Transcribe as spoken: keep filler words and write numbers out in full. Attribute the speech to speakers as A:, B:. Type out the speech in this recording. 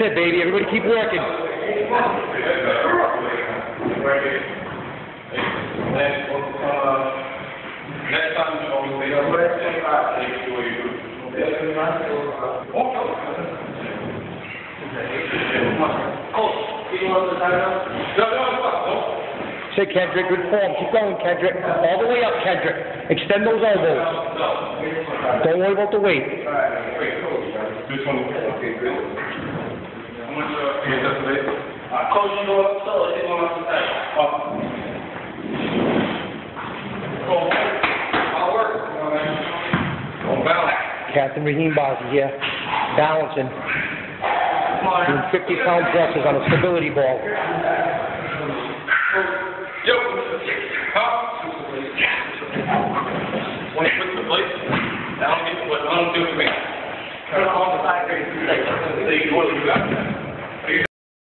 A: it, baby. Everybody keep working.
B: Next time, you always say, oh, let's say, ah, make sure you do.
A: Say, Kendrick, good form. Keep going, Kendrick. All the way up, Kendrick. Extend those elbows. Don't worry about the weight.
B: This one. Okay, good. How much uh, is that today? Coach, you go up, so it's going up the side. Up. Go. I'll work. Go balance.
A: Captain Raheem Bozzi here, balancing. Doing fifty pound presses on a stability ball.
B: Yo. Huh? When you put the plate, I don't get what I don't do to me. Turn on the side. They go to you.